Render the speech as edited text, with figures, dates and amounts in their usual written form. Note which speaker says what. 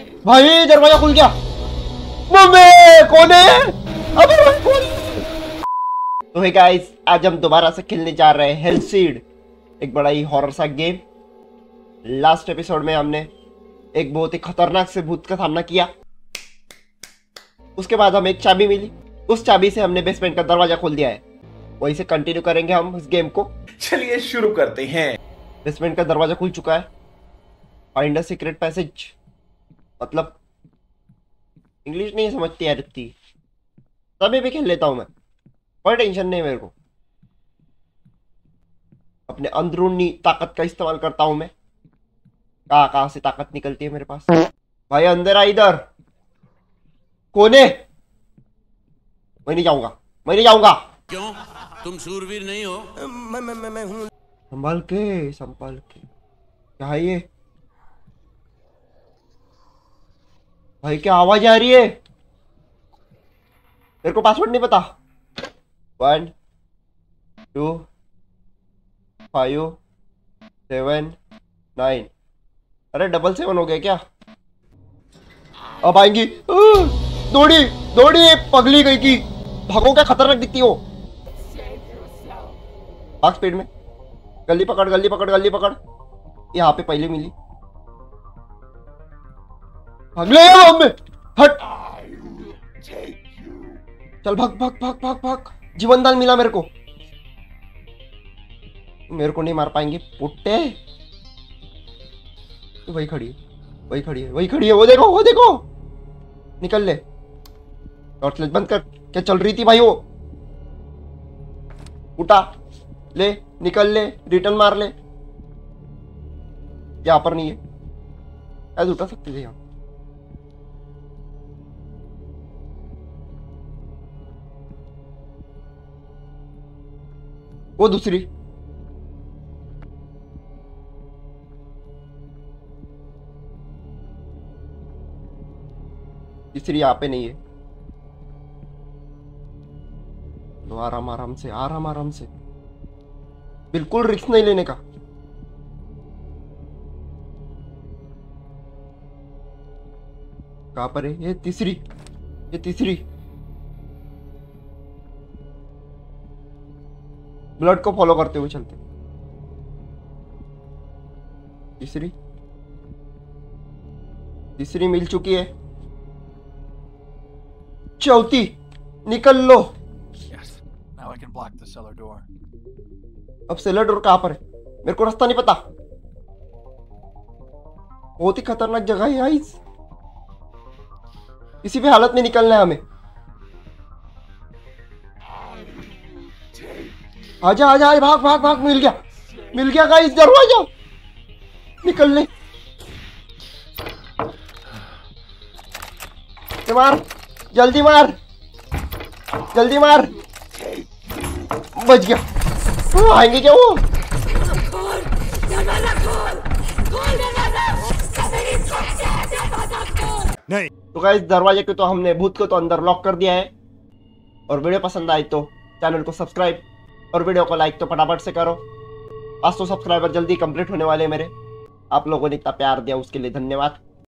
Speaker 1: भाई दरवाजा खुल गया। मम्मी कौन है? अबे भाई कौन? तो हे गाइस, आज हम दोबारा से खेलने जा रहे हैं हेलसीड, एक बड़ा ही हॉरर सा गेम। लास्ट एपिसोड में हमने एक बहुत ही खतरनाक से भूत का सामना किया। उसके बाद हमें एक चाबी मिली, उस चाबी से हमने बेसमेंट का दरवाजा खोल दिया है। वहीं से कंटिन्यू करेंगे हम इस गेम को।
Speaker 2: चलिए शुरू करते हैं।
Speaker 1: बेसमेंट का दरवाजा खुल चुका है। फाइंड अ सीक्रेट पैसेज, मतलब इंग्लिश नहीं समझती यार इतनी, तभी भी खेल लेता हूं मैं, कोई टेंशन नहीं मेरे को। अपने अंदरूनी ताकत का इस्तेमाल करता हूं मैं। कहां से ताकत निकलती है मेरे पास। भाई अंदर आ, इधर कौन है? मैं नहीं जाऊंगा, मैं नहीं जाऊंगा।
Speaker 3: क्यों, तुम शूरवीर नहीं हो?
Speaker 2: मैं हूँ।
Speaker 1: संभाल के क्या है ये? भाई क्या आवाज आ रही है? मेरे को पासवर्ड नहीं पता। 1 2 5 7 9। अरे 7 हो गया क्या? अब आएंगी। दौड़ी दौड़ी पगली गई की। भागो, क्या खतरनाक दिखती हो। भाग स्पीड में। गली पकड़ गली पकड़ गली पकड़। यहाँ पे पहले मिली। भाग ले हमें, हट। चल भाग भाग भाग भाग भाग। जीवन दान मिला मेरे को। मेरे को नहीं मार पाएंगे पुट्टे। वही खड़ी है, वही खड़ी है, वही खड़ी है। वो देखो, वो देखो। निकल ले। टॉर्च लाइट बंद कर। क्या चल रही थी भाई वो? उठा ले, निकल ले, रिटर्न मार ले। यहाँ पर नहीं है, ऐसे उठा सकते थे यहाँ। वो दूसरी। तीसरी यहाँ पे नहीं है। तो आराम आराम से, आराम आराम से, बिल्कुल रिस्क नहीं लेने का। कहां पर है ये तीसरी? ये तीसरी ब्लड को फॉलो करते हुए चलते। तीसरी, तीसरी मिल चुकी है। चौथी, निकल लो। अब सेलर डोर कहां पर है? मेरे को रास्ता नहीं पता। बहुत ही खतरनाक जगह है गाइस। किसी भी हालत में निकलना है हमें। आजा आजा, भाग भाग भाग। मिल गया गाइस दरवाजा। निकल ले। मार, जल्दी मार, जल्दी मार। बच गया। आएंगे क्या वो?
Speaker 3: नहीं।
Speaker 1: तो गाइस दरवाजे को तो हमने, भूत को तो अंदर लॉक कर दिया है। और वीडियो पसंद आई तो चैनल को सब्सक्राइब और वीडियो को लाइक तो फटाफट से करो। 500 सब्सक्राइबर जल्दी कंप्लीट होने वाले हैं मेरे। आप लोगों ने इतना प्यार दिया उसके लिए धन्यवाद।